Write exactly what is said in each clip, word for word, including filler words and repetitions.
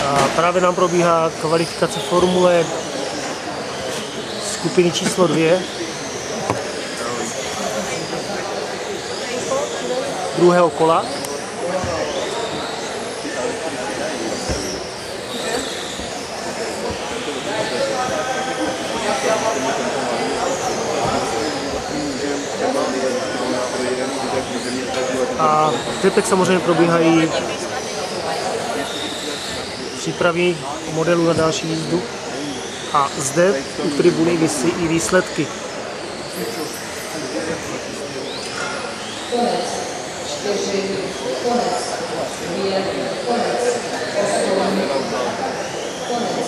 A právě nám probíhá kvalifikace formule skupiny číslo dvě. Druhého kola. A teď samozřejmě probíhají přípravy modelů na další jízdu. A zde u tribuny visí i výsledky. Konec. Čtyři. Konec. Dvě. Konec. Osm. Konec.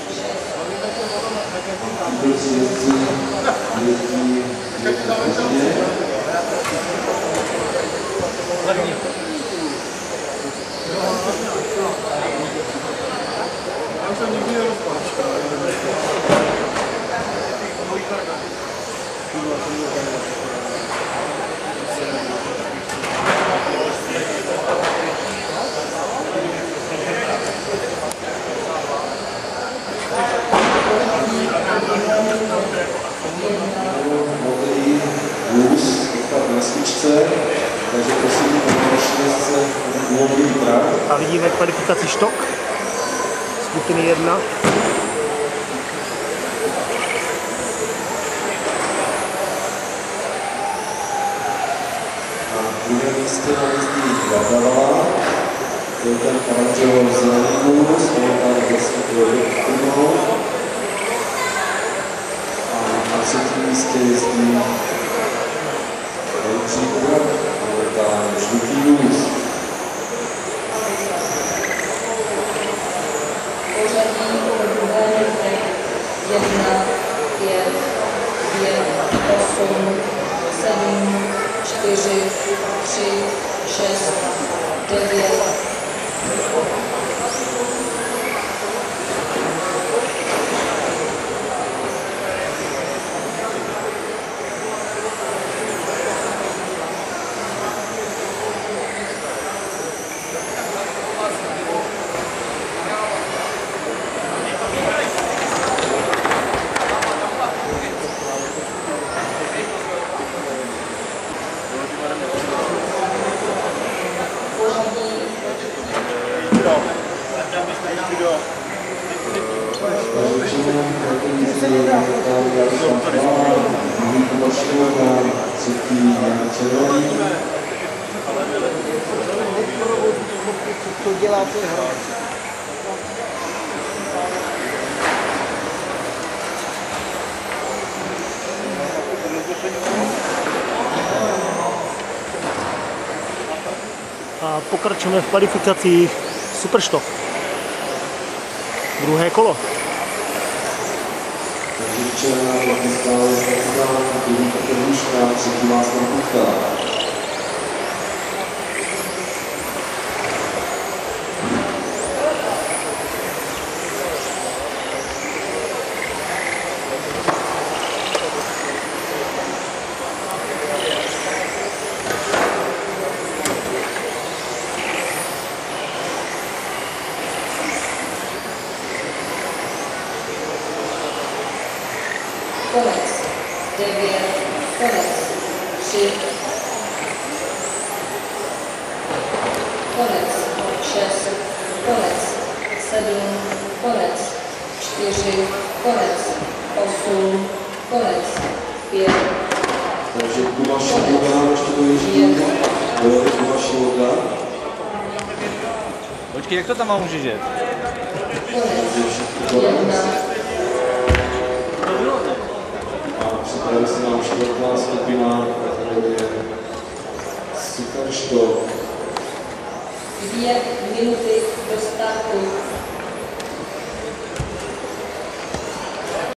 Takže prosím, se uvolní práv. A vidíme kvalifikaci štok skupiny jedna. Na druhém místě najezdí Gardala, to je ten oranžovo zelený vůz, tam vlastně to a na třetím místě jezdí žlutý vůz. Pořadí druhé jedna, pět, dvě, osm, sedm, čtyři, tři, šest, devět. To děláte hrát. A pokračujeme v kvalifikaci Superstock. Druhé kolo. Konec. Devět. Konec. Tři. Konec. Šest. Konec. Sedm. Konec. Čtyři. Konec. Osm. Konec. Pět. Takže Kuba Šivoda ještě dojíždí. Kuba Šivoda. Počkej, jak to tam mám užít? Konec. Jedna. Připraví se nám čtvrtá skupina, kterou je Superstock. Dvě minuty do startu.